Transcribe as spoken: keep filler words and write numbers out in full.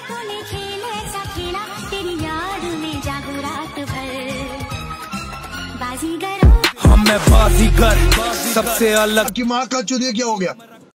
तूने खेल ऐसा खेला, तेरी याद में जागू रात भर। बाजीगर हम मैं बाजीगर सबसे अलग की माँ का चुनिया क्या हो गया।